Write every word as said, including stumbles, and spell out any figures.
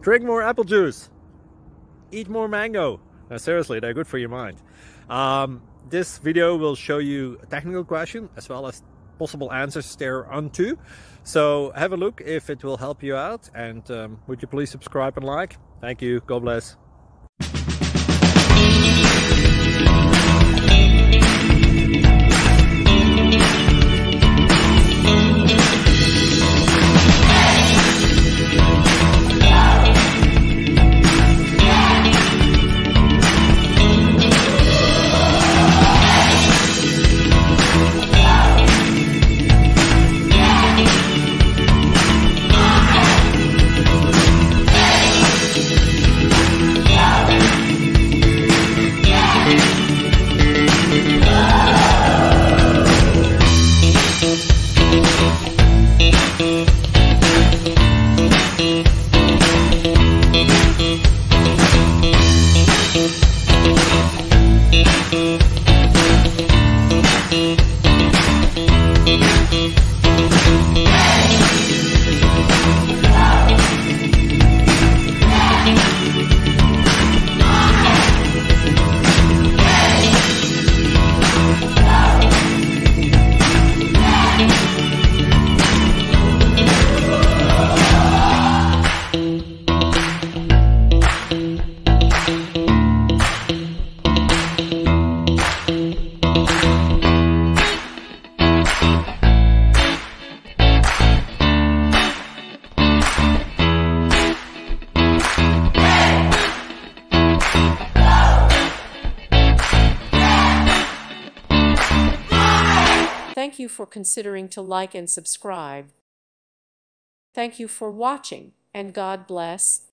Drink more apple juice. Eat more mango. No, seriously, they're good for your mind. Um, this video will show you a technical question as well as possible answers thereunto. So have a look if it will help you out, and um, would you please subscribe and like? Thank you. God bless. Thank you for considering to like and subscribe. Thank you for watching, and God bless.